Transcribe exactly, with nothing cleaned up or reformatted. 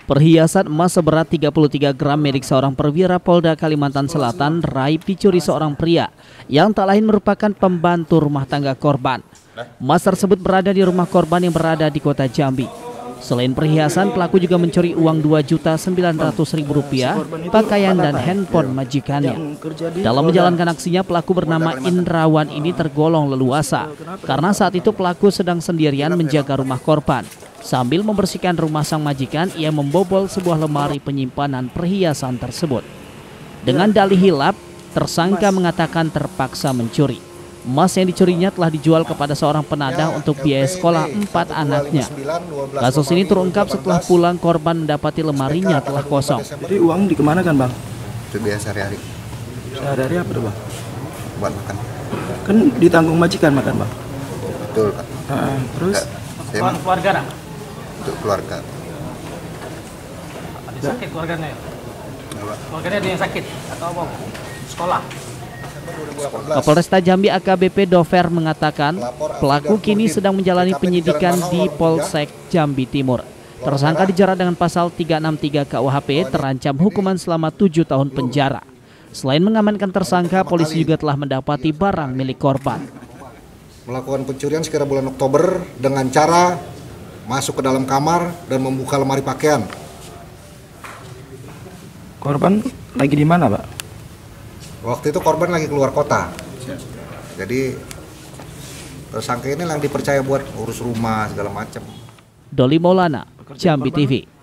Perhiasan emas seberat tiga puluh tiga gram milik seorang perwira Polda Kalimantan Selatan raib dicuri seorang pria yang tak lain merupakan pembantu rumah tangga korban. Emas tersebut berada di rumah korban yang berada di kota Jambi. Selain perhiasan, pelaku juga mencuri uang dua juta sembilan ratus ribu rupiah, pakaian dan handphone majikannya. Dalam menjalankan aksinya, pelaku bernama Indrawan ini tergolong leluasa karena saat itu pelaku sedang sendirian menjaga rumah korban. Sambil membersihkan rumah sang majikan, ia membobol sebuah lemari penyimpanan perhiasan tersebut. Dengan dalih hilap, tersangka mengatakan terpaksa mencuri. Emas yang dicurinya telah dijual kepada seorang penadah untuk biaya sekolah empat anaknya. Kasus ini terungkap setelah pulang korban mendapati lemarinya telah kosong. Jadi uang dikemanakan, Bang? Itu biasa sehari-hari. Sehari-hari apa tuh, Bang? Buat makan. Kan ditanggung majikan makan, Bang? Betul, Pak. Nah, terus? Saya Keluarga nak? untuk keluarga. Ada sakit keluarganya ya? Keluarganya ada yang sakit atau apa? Sekolah? Kapolresta Jambi A K B P Dover mengatakan pelaku kini sedang menjalani penyidikan di Polsek Jambi Timur. Tersangka dijerat dengan pasal tiga enam tiga K U H P terancam hukuman selama tujuh tahun penjara. Selain mengamankan tersangka, polisi juga telah mendapati barang milik korban. Melakukan pencurian sekitar bulan Oktober dengan cara masuk ke dalam kamar dan membuka lemari pakaian. Korban lagi di mana, Pak? Waktu itu korban lagi keluar kota. Jadi tersangka ini yang dipercaya buat urus rumah segala macam. Doli Maulana, Jambi T V.